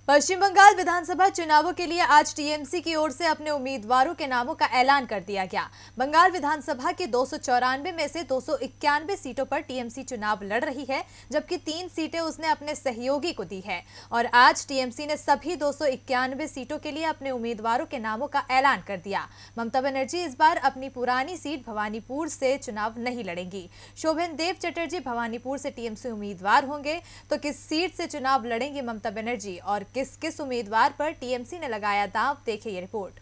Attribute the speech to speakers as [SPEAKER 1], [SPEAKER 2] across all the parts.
[SPEAKER 1] पश्चिम बंगाल विधानसभा चुनावों के लिए आज टीएमसी की ओर से अपने उम्मीदवारों के नामों का ऐलान कर दिया गया। बंगाल विधानसभा के 294 में से 291 सीटों पर टीएमसी चुनाव लड़ रही है, जबकि 3 सीटें उसने अपने सहयोगी को दी है। और आज टीएमसी ने सभी 291 सीटों के लिए अपने उम्मीदवारों के नामों का ऐलान कर दिया। ममता बनर्जी इस बार अपनी पुरानी सीट भवानीपुर से चुनाव नहीं लड़ेंगी। शोभेंदेव चटर्जी भवानीपुर से टीएमसी उम्मीदवार होंगे। तो किस सीट से चुनाव लड़ेंगे ममता बनर्जी और किस किस उम्मीदवार पर टीएमसी ने लगाया दांव, देखिए ये रिपोर्ट।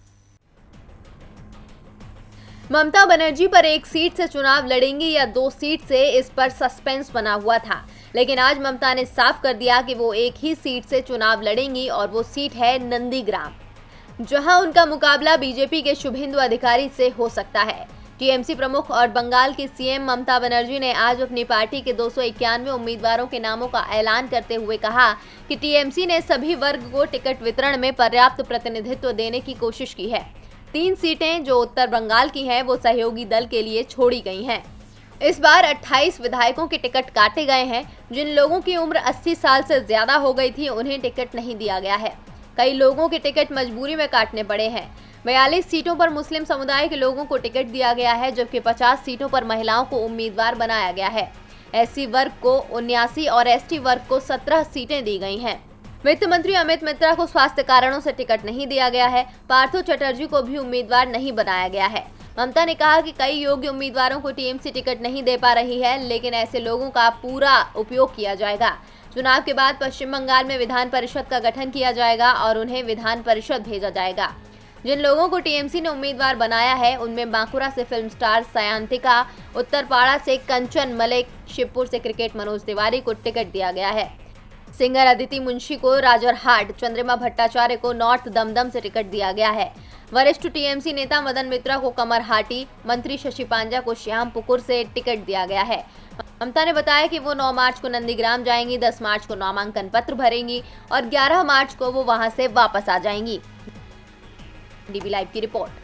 [SPEAKER 2] ममता बनर्जी पर एक सीट से चुनाव लड़ेंगी या 2 सीट से, इस पर सस्पेंस बना हुआ था, लेकिन आज ममता ने साफ कर दिया कि वो एक ही सीट से चुनाव लड़ेंगी और वो सीट है नंदीग्राम, जहां उनका मुकाबला बीजेपी के शुभेंदु अधिकारी से हो सकता है। टीएमसी प्रमुख और बंगाल की सीएम ममता बनर्जी ने आज अपनी पार्टी के 291 उम्मीदवारों के नामों का ऐलान करते हुए कहा कि टीएमसी ने सभी वर्ग को टिकट वितरण में पर्याप्त प्रतिनिधित्व देने की कोशिश की है। 3 सीटें जो उत्तर बंगाल की हैं वो सहयोगी दल के लिए छोड़ी गई हैं। इस बार 28 विधायकों के टिकट काटे गए हैं। जिन लोगों की उम्र 80 साल से ज्यादा हो गई थी उन्हें टिकट नहीं दिया गया है। कई लोगों के टिकट मजबूरी में काटने पड़े हैं। 42 सीटों पर मुस्लिम समुदाय के लोगों को टिकट दिया गया है, जबकि 50 सीटों पर महिलाओं को उम्मीदवार बनाया गया है। एससी वर्ग को 79 और एसटी वर्ग को 17 सीटें दी गई हैं। वित्त मंत्री अमित मित्रा को स्वास्थ्य कारणों से टिकट नहीं दिया गया है। पार्थो चटर्जी को भी उम्मीदवार नहीं बनाया गया है। ममता ने कहा कि कई योग्य उम्मीदवारों को टीएमसी टिकट नहीं दे पा रही है, लेकिन ऐसे लोगों का पूरा उपयोग किया जाएगा। चुनाव के बाद पश्चिम बंगाल में विधान परिषद का गठन किया जाएगा और उन्हें विधान परिषद भेजा जाएगा। जिन लोगों को टीएमसी ने उम्मीदवार बनाया है उनमें बांकुरा से फिल्म स्टार सायंतिका, उत्तरपाड़ा से कंचन मलिक, शिवपुर से क्रिकेट मनोज तिवारी को टिकट दिया गया है। सिंगर अदिति मुंशी को राजरहाट, चंद्रिमा भट्टाचार्य को नॉर्थ दमदम से टिकट दिया गया है। वरिष्ठ टीएमसी नेता मदन मित्रा को कमरहाटी, मंत्री शशि पांजा को श्यामपुकुर से टिकट दिया गया है। ममता ने बताया कि वो 9 मार्च को नंदीग्राम जाएंगी, 10 मार्च को नामांकन पत्र भरेंगी और 11 मार्च को वो वहां से वापस आ जाएंगी। डीबी लाइव की रिपोर्ट।